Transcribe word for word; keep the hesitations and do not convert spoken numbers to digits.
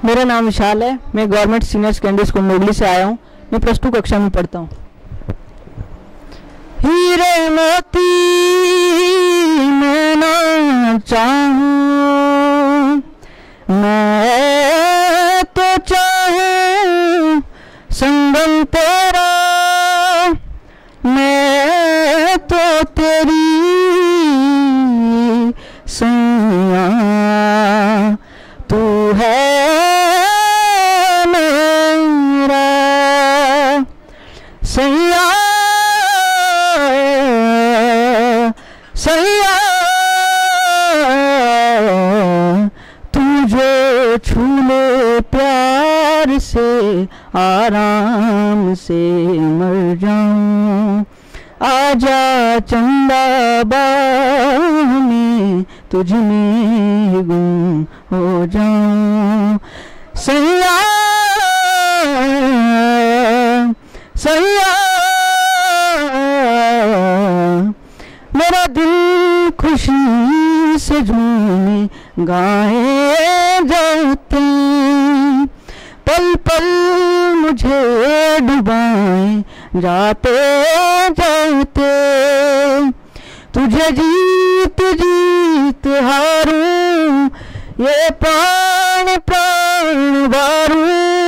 मेरा नाम विशाल है। मैं government senior secondary school Mogli से आया हूँ। मैं प्लस टू कक्षा में पढ़ता हूँ। हीरे मोती मैं ना चाहूं, मैं तो चाहूं संगम तेरा, मैं तो तेरी सैया, तू है मेरा सैया सैया, तू जो छू ले प्यार से आराम से मर जाऊं। आजा चंदा बाह में तुझ में गुम हो जाऊं। सैया सैया, मेरा दिल खुशी से झूमे गाए जाते, पल पल मुझे डुबाए जाते जाते। तुझे जीत जीत हारूं, ये प्राण प्राण वारूं।